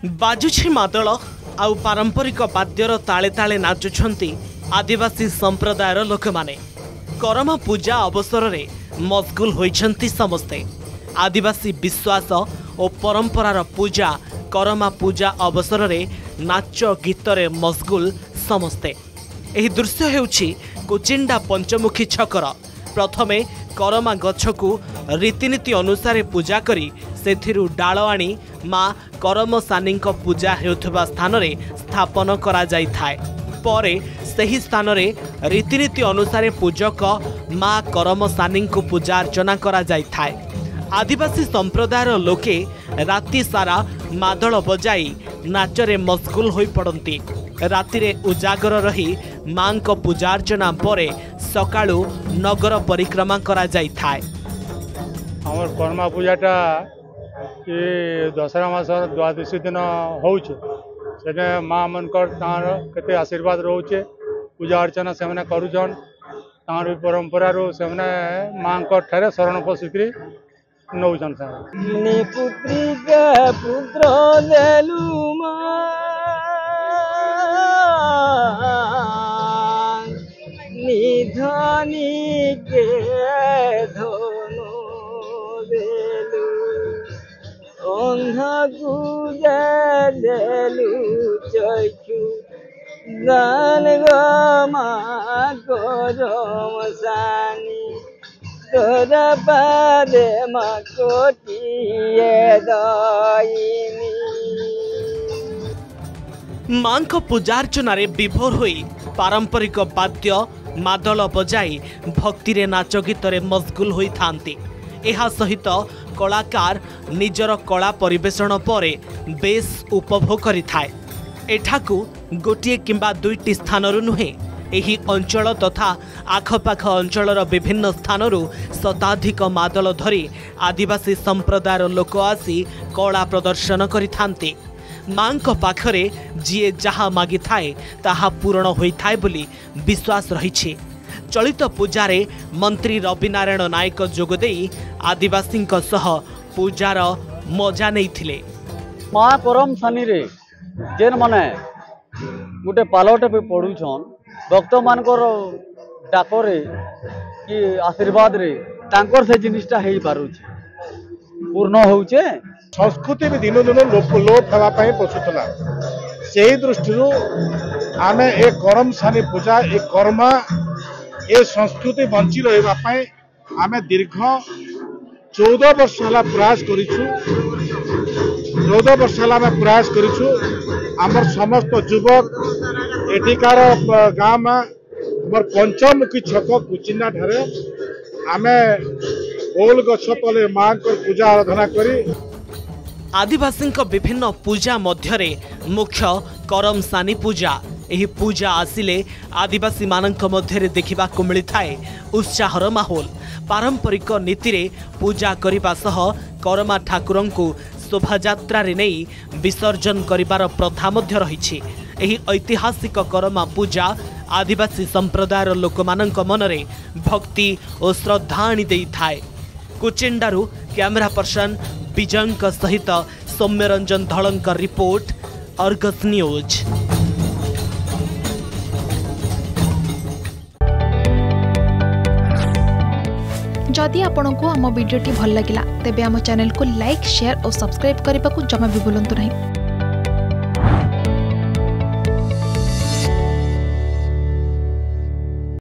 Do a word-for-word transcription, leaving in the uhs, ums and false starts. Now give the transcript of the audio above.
बाजुछि मादल आउ पारंपरिक वाद्यर ताले ताले नाचुछंती आदिवासी संप्रदायर लोक माने। करमा पूजा अवसर रे मशगुल होइछंती समस्ते। आदिवासी विश्वास और परंपरार पूजा करमा पूजा अवसर रे नाच गीत रे मशगुल समस्ते। एही दृश्य हेउछि कुचिंडा पंचमुखी छकर। प्रथमे करमा गछकु रीतिनीति अनुसार पूजा करी सेथिरु डाल आनी माँ करमसानी पूजा हेउथबा स्थान रे स्थापन करा जाई थाए। परे सही स्थान रे रीतिनीति अनुसार पूजक माँ करमसानी को पूजा अर्चना करा जाई थाए। आदिवासी संप्रदायर लोके राति सारा मादल बजाई नाचरे मशगुल होई पड़ती। रातिरे उजागर रही माँ को पूजा अर्चना परे सकाळु नगर परिक्रमा करा जाई थाए। हमर करमा पूजाटा ये दशहरा मासर द्वादशी दिन होउछे सेने माँ मनकर तार केते आशीर्वाद रोचे पूजा अर्चना से मैंने करुछन। तार परंपरा रो से मैंने माँ को ठहरे शरण पशिकरी नौजन सा पुत्री के पुत्र देलु निधनी के धनो देलु अंध गुदेलु चक्षु दान गमा करमसानी तोरा पादे मकोटिए दायिनी। माँ को पूजार्चना रे विभोर होई पारंपरिक वाद्य मादल बजाई भक्ति रे नाच गीत रे मशगुल होई थांती। एहा सहित कलाकार निजर कला परिवेषण परे बेस उपभोग करि थाए। एठाकू गोटिए किंबा दुईटी स्थानरु नुहे एही अंचल तथा आखपाख अंचलर विभिन्न स्थानरु शताधिक मादल धरी आदिवासी संप्रदायर लोक आसी कला प्रदर्शन करिथांती। माँ को पाखरे जीए जहा मागी थाए ताहा पूर्ण होई थाए बोली विश्वास रहिछि। चलित पूजारे मंत्री रवि नारायण नायक जोगदेई आदिवासी सह पूजार मजा नैथिले। माँ करमसानी रे जेन माने गोटे पालटे पे पड़ुछन भक्त मानकर डाकरे कि आशीर्वाद रे तांकर से जिनिसटा हेई पारुछे पूर्ण होउछे। संस्कृति भी दिन दिन लोप लोप हवा पाई पछुतला सेही दृष्टि आमे ए करमसानी पूजा ए कर्मा ए संस्कृति बंची रहिबा पाई आमे दीर्घ चौदह वर्ष हला प्रयास करिछु। चौदह वर्ष हला में प्रयास करिछु। आमर समस्त युवक एटिकार गाँव में हमर पंचमुखी छक कुचिंडा ठारे आमे ओल गछ तले माँ को पूजा आराधना करी। आदिवासी विभिन्न पूजा मध्यरे मुख्य करमसानी पूजा। एही पूजा आसिले आदिवासी मानक मध्यरे देखिबा को मिलिथाए उत्साहर माहौल। पारंपरिक नीति रे पूजा करिबा सह करमा ठाकुरंकु शोभायात्रा रे नै विसर्जन करिबार प्रथा मध्य रहिछि। एही ऐतिहासिक करमा पूजा आदिवासी संप्रदायर लोकमानक मनरे भक्ति और श्रद्धा आनी देई थाए। कुचिंडारू कैमरा पर्सन विजयंक सहित सौम्यरंजन धड़ंक रिपोर्ट अर्गस न्यूज। जदि आपंक आम भिडी भल लगा तेब आम चैनल को लाइक शेयर और सब्सक्राइब करने को जमा भी भूलु नहीं।